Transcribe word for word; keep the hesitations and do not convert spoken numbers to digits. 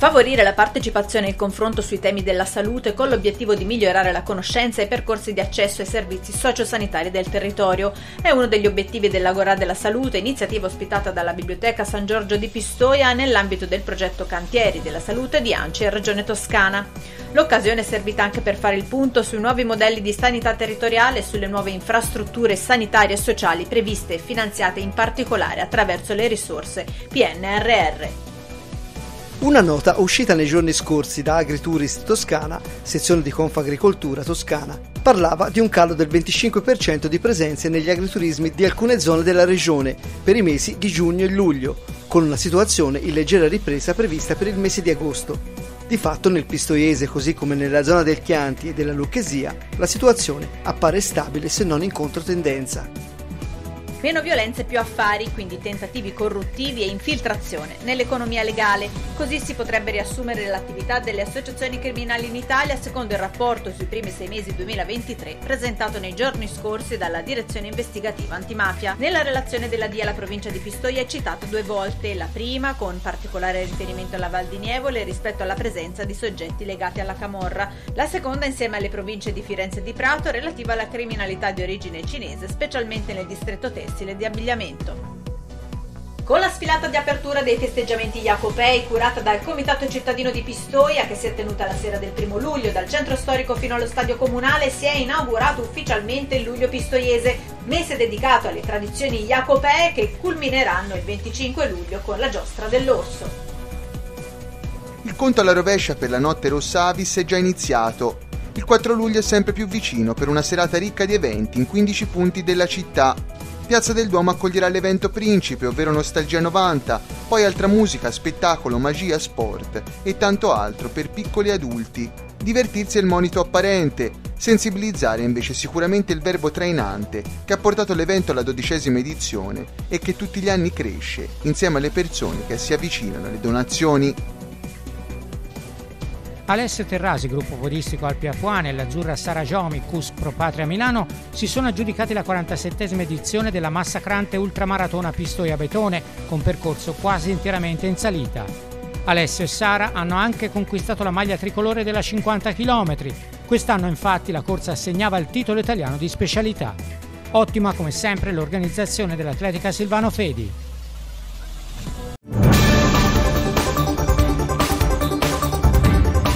Favorire la partecipazione e il confronto sui temi della salute con l'obiettivo di migliorare la conoscenza e i percorsi di accesso ai servizi sociosanitari del territorio è uno degli obiettivi dell'Agorà della Salute, iniziativa ospitata dalla Biblioteca San Giorgio di Pistoia nell'ambito del progetto Cantieri della Salute di ANCI e Regione Toscana. L'occasione è servita anche per fare il punto sui nuovi modelli di sanità territoriale e sulle nuove infrastrutture sanitarie e sociali previste e finanziate in particolare attraverso le risorse P N R R. Una nota uscita nei giorni scorsi da Agritourist Toscana, sezione di Confagricoltura Toscana, parlava di un calo del venticinque per cento di presenze negli agriturismi di alcune zone della regione per i mesi di giugno e luglio, con una situazione in leggera ripresa prevista per il mese di agosto. Di fatto nel Pistoiese, così come nella zona del Chianti e della Lucchesia, la situazione appare stabile se non in controtendenza. Meno violenze, più affari, quindi tentativi corruttivi e infiltrazione nell'economia legale. Così si potrebbe riassumere l'attività delle associazioni criminali in Italia secondo il rapporto sui primi sei mesi duemilaventitré presentato nei giorni scorsi dalla Direzione Investigativa Antimafia. Nella relazione della D I A la provincia di Pistoia è citata due volte, la prima con particolare riferimento alla Val di Nievole rispetto alla presenza di soggetti legati alla camorra, la seconda insieme alle province di Firenze e di Prato relativa alla criminalità di origine cinese, specialmente nel distretto tessile di abbigliamento. Con la sfilata di apertura dei festeggiamenti Jacopei curata dal Comitato Cittadino di Pistoia, che si è tenuta la sera del primo luglio dal centro storico fino allo stadio comunale, si è inaugurato ufficialmente il Luglio Pistoiese, mese dedicato alle tradizioni Jacopee che culmineranno il venticinque luglio con la giostra dell'orso. Il conto alla rovescia per la notte Rossa Avis è già iniziato. Il quattro luglio è sempre più vicino per una serata ricca di eventi in quindici punti della città. Piazza del Duomo accoglierà l'evento Principe, ovvero Nostalgia novanta, poi altra musica, spettacolo, magia, sport e tanto altro per piccoli e adulti. Divertirsi è il monito apparente, sensibilizzare invece sicuramente il verbo trainante che ha portato l'evento alla dodicesima edizione e che tutti gli anni cresce, insieme alle persone che si avvicinano alle donazioni. Alessio Terrasi, gruppo podistico Alpi Apuane e l'Azzurra Sara Giomi, C U S Pro Patria Milano, si sono aggiudicati la quarantasettesima edizione della massacrante ultramaratona Pistoia Betone, con percorso quasi interamente in salita. Alessio e Sara hanno anche conquistato la maglia tricolore della cinquanta chilometri. Quest'anno infatti la corsa assegnava il titolo italiano di specialità. Ottima come sempre l'organizzazione dell'Atletica Silvano Fedi.